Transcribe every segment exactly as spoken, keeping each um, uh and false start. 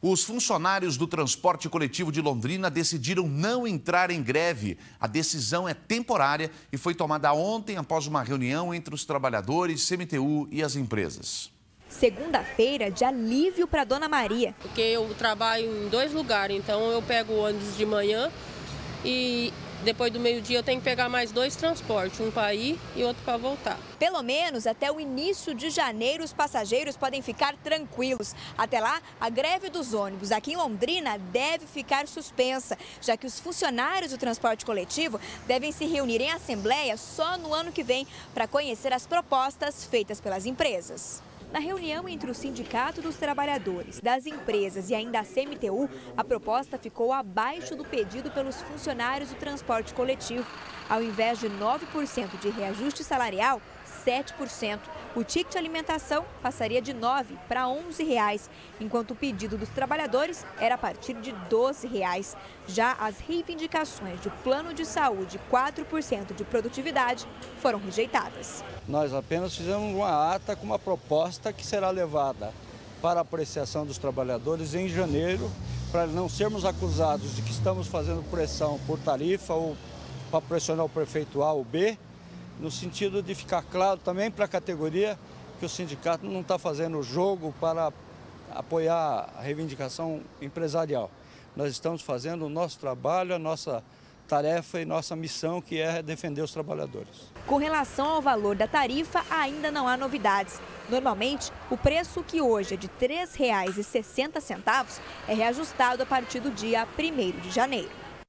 Os funcionários do transporte coletivo de Londrina decidiram não entrar em greve. A decisão é temporária e foi tomada ontem após uma reunião entre os trabalhadores, C M T U e as empresas. Segunda-feira de alívio para Dona Maria. Porque eu trabalho em dois lugares, então eu pego o ônibus de manhã e depois do meio-dia eu tenho que pegar mais dois transportes, um para ir e outro para voltar. Pelo menos até o início de janeiro os passageiros podem ficar tranquilos. Até lá, a greve dos ônibus aqui em Londrina deve ficar suspensa, já que os funcionários do transporte coletivo devem se reunir em assembleia só no ano que vem para conhecer as propostas feitas pelas empresas. Na reunião entre o Sindicato dos Trabalhadores, das empresas e ainda a C M T U, a proposta ficou abaixo do pedido pelos funcionários do transporte coletivo. Ao invés de nove por cento de reajuste salarial, sete por cento. O ticket alimentação passaria de nove para onze reais, enquanto o pedido dos trabalhadores era a partir de doze reais. Já as reivindicações de plano de saúde e quatro por cento de produtividade foram rejeitadas. Nós apenas fizemos uma ata com uma proposta que será levada para a apreciação dos trabalhadores em janeiro, para não sermos acusados de que estamos fazendo pressão por tarifa ou para pressionar o prefeito A ou B, no sentido de ficar claro também para a categoria que o sindicato não está fazendo jogo para apoiar a reivindicação empresarial. Nós estamos fazendo o nosso trabalho, a nossa tarefa e nossa missão, que é defender os trabalhadores. Com relação ao valor da tarifa, ainda não há novidades. Normalmente, o preço, que hoje é de três reais e sessenta centavos, é reajustado a partir do dia primeiro de janeiro.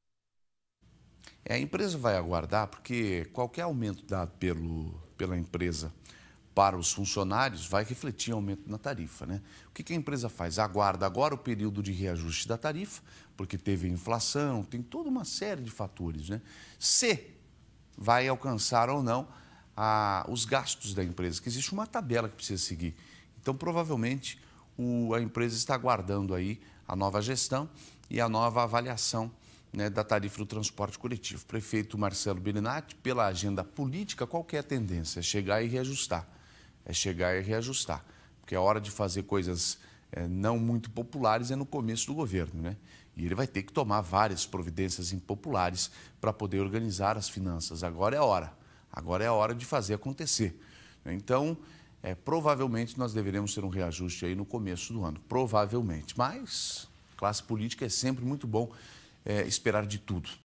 É, a empresa vai aguardar, porque qualquer aumento dado pelo, pela empresa para os funcionários vai refletir aumento na tarifa, né? O que, que a empresa faz? Aguarda agora o período de reajuste da tarifa, porque teve inflação, tem toda uma série de fatores, né? Se vai alcançar ou não a, os gastos da empresa, que existe uma tabela que precisa seguir. Então, provavelmente, o, a empresa está aguardando aí a nova gestão e a nova avaliação, né, da tarifa do transporte coletivo. O prefeito Marcelo Bellinati, pela agenda política, qual que é a tendência? É chegar e reajustar. É chegar e reajustar. Porque a hora de fazer coisas é, não muito populares é no começo do governo, né? E ele vai ter que tomar várias providências impopulares para poder organizar as finanças. Agora é a hora. Agora é a hora de fazer acontecer. Então, é, provavelmente nós deveremos ter um reajuste aí no começo do ano. Provavelmente. Mas, classe política é sempre muito bom é, esperar de tudo.